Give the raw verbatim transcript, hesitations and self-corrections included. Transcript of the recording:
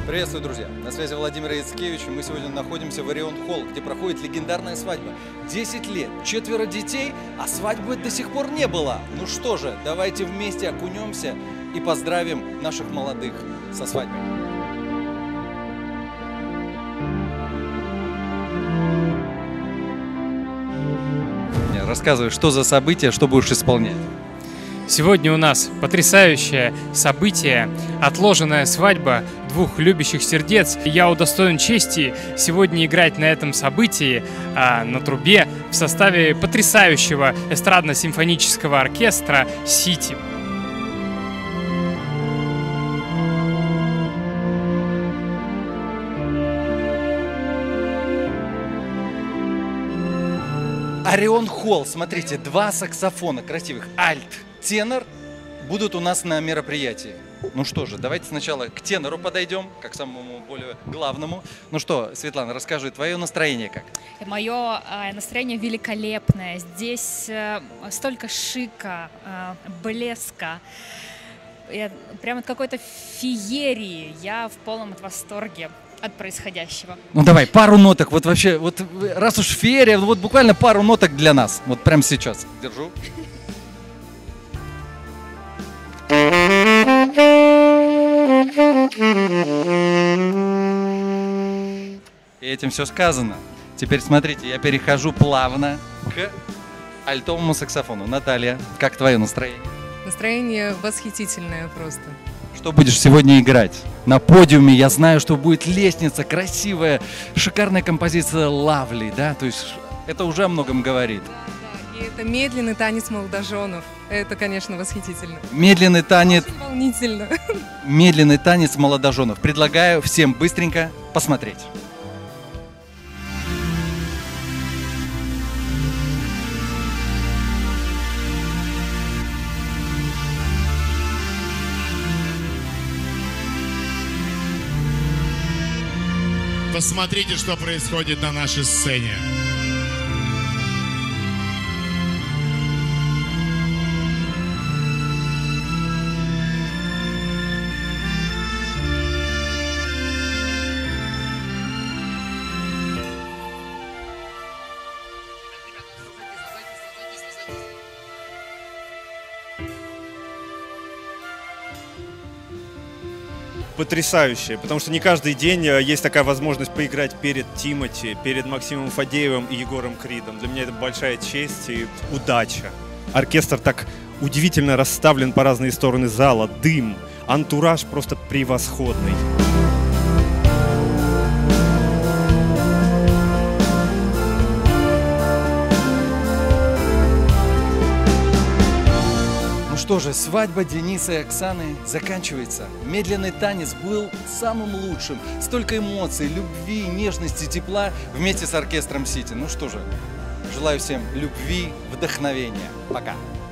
Приветствую, друзья! На связи Владимир Яцкевич, и мы сегодня находимся в Орион Холл, где проходит легендарная свадьба. десять лет, четверо детей, а свадьбы до сих пор не было. Ну что же, давайте вместе окунемся и поздравим наших молодых со свадьбой. Рассказывай, что за событие, что будешь исполнять? Сегодня у нас потрясающее событие, отложенная свадьба двух любящих сердец. Я удостоен чести сегодня играть на этом событии а, на трубе в составе потрясающего эстрадно-симфонического оркестра «Сити». Орион Холл, смотрите, два саксофона красивых, альт, тенор, будут у нас на мероприятии. Ну что же, давайте сначала к тенору подойдем, как к самому более главному. Ну что, Светлана, расскажи, твое настроение как? Мое э, настроение великолепное. Здесь э, столько шика, э, блеска, я, прямо от какой-то феерии. Я в полном восторге от происходящего. Ну давай, пару ноток, вот вообще, вот раз уж феерия, вот буквально пару ноток для нас, вот прямо сейчас. Держу. И этим все сказано. Теперь смотрите, я перехожу плавно к альтовому саксофону. Наталья, как твое настроение? Настроение восхитительное просто. Что будешь сегодня играть? На подиуме я знаю, что будет лестница красивая, шикарная композиция «Lovely», да? То есть это уже о многом говорит. Да, и это медленный танец молодоженов. Это, конечно, восхитительно. Медленный танец. Очень волнительно. Медленный танец молодоженов. Предлагаю всем быстренько посмотреть. Посмотрите, что происходит на нашей сцене. Потрясающее, потому что не каждый день есть такая возможность поиграть перед Тимати, перед Максимом Фадеевым и Егором Кридом. Для меня это большая честь и удача. Оркестр так удивительно расставлен по разные стороны зала, дым, антураж просто превосходный. Что же, свадьба Дениса и Оксаны заканчивается. Медленный танец был самым лучшим. Столько эмоций, любви, нежности, тепла вместе с оркестром «Сити». Ну что же, желаю всем любви, вдохновения. Пока.